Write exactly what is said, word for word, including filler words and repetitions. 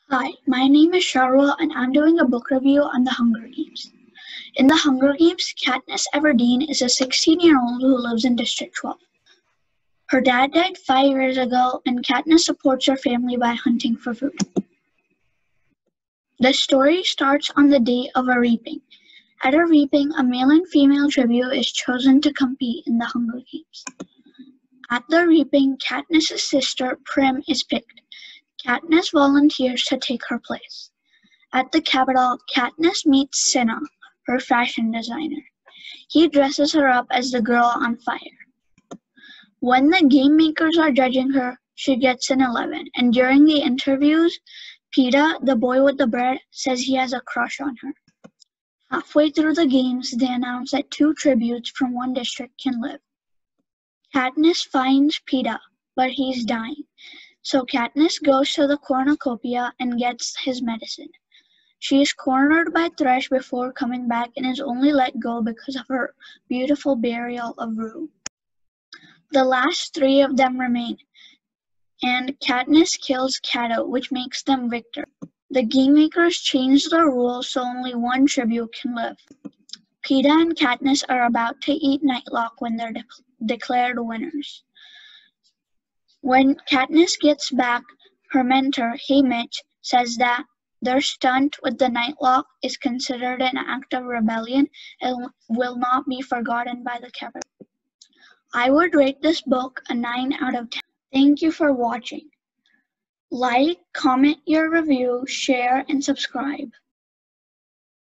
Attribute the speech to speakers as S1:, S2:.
S1: Hi, my name is Sharwa and I'm doing a book review on The Hunger Games. In The Hunger Games, Katniss Everdeen is a sixteen-year-old who lives in District twelve. Her dad died five years ago and Katniss supports her family by hunting for food. The story starts on the day of a reaping. At a reaping, a male and female tribute is chosen to compete in The Hunger Games. At the reaping, Katniss's sister, Prim, is picked. Katniss volunteers to take her place. At the Capitol, Katniss meets Cinna, her fashion designer. He dresses her up as the girl on fire. When the game makers are judging her, she gets an eleven, and during the interviews, Peeta, the boy with the bread, says he has a crush on her. Halfway through the games, they announce that two tributes from one district can live. Katniss finds Peeta, but he's dying. So Katniss goes to the cornucopia and gets his medicine. She is cornered by Thresh before coming back and is only let go because of her beautiful burial of Rue. The last three of them remain, and Katniss kills Cato, which makes them victor. The game makers change the rules so only one tribute can live. Peeta and Katniss are about to eat Nightlock when they're de- declared winners. When Katniss gets back, her mentor, Haymitch, says that their stunt with the Nightlock is considered an act of rebellion and will not be forgotten by the Capitol. I would rate this book a nine out of ten. Thank you for watching. Like, comment your review, share, and subscribe.